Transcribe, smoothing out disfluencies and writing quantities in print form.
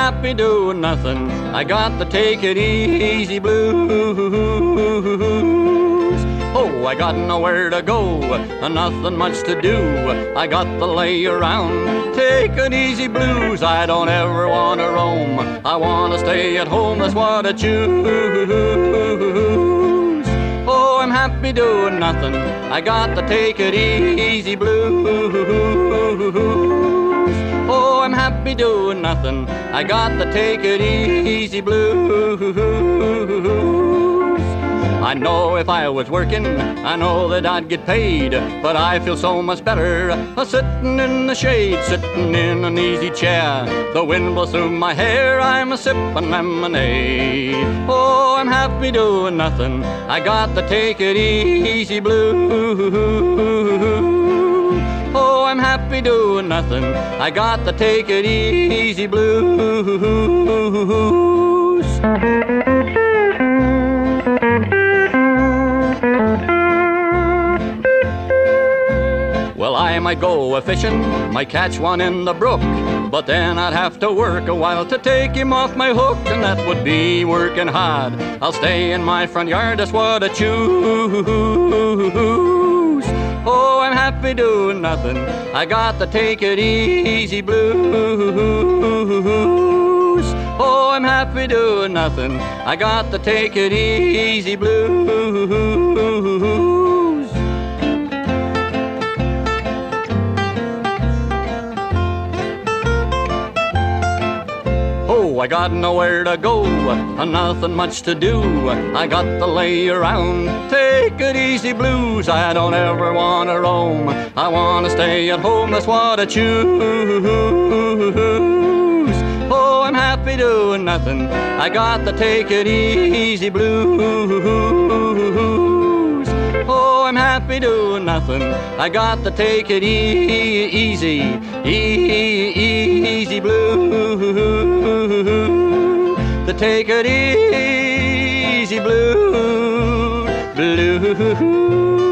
happy doing nothing. I got the take it easy blues. Oh, I got nowhere to go, nothing much to do. I got the lay around, take it easy blues. I don't ever want to roam, I want to stay at home, that's what I choose. Oh, I'm happy doing nothing. I got the take it easy blues. Oh, I'm happy doing nothing. I got the take it easy blues. I know if I was working, I know that I'd get paid, but I feel so much better sitting in the shade, sitting in an easy chair. The wind blows through my hair, I'm a sipping lemonade. Oh, I'm happy doing nothing. I got the take it easy blues. Oh, I'm happy doing nothing. I got the take it easy blues. Well, I might go a-fishing, might catch one in the brook, but then I'd have to work a while to take him off my hook, and that would be working hard. I'll stay in my front yard, that's what I choose. Oh, I'm happy doing nothing. I got the take it easy blues. Oh, I'm happy doing nothing. I got the take it easy blues. Oh, I got nowhere to go, nothing much to do. I got the lay around, take it easy blues. I don't ever want to roam, I want to stay at home, that's what I choose. Oh, I'm happy doing nothing. I got the take it easy blues. Oh, I'm happy doing nothing. I got the take it easy blues. The take it easy blues.